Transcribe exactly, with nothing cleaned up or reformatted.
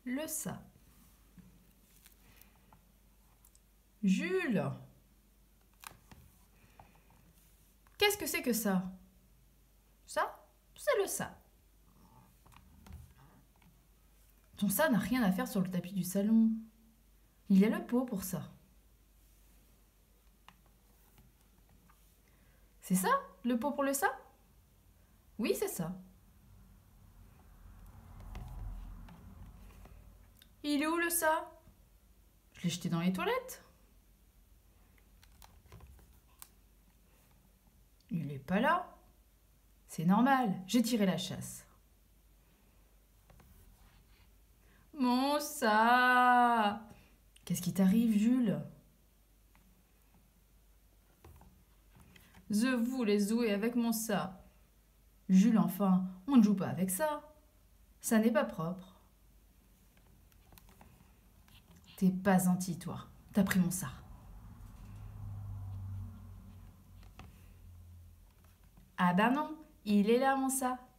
le ça. Jules, qu'est-ce que c'est que ça? Ça, c'est le ça. Ton ça n'a rien à faire sur le tapis du salon. Il y a le pot pour ça. C'est ça, le pot pour le ça? Oui, c'est ça. Il est où le ça? Je l'ai jeté dans les toilettes. Il n'est pas là. C'est normal, j'ai tiré la chasse. Mon ça! Qu'est-ce qui t'arrive, Jules? Je voulais jouer avec mon ça. Jules, enfin, on ne joue pas avec ça. Ça n'est pas propre. T'es pas gentil, toi. T'as pris mon ça. Ah ben non, il est là, mon ça.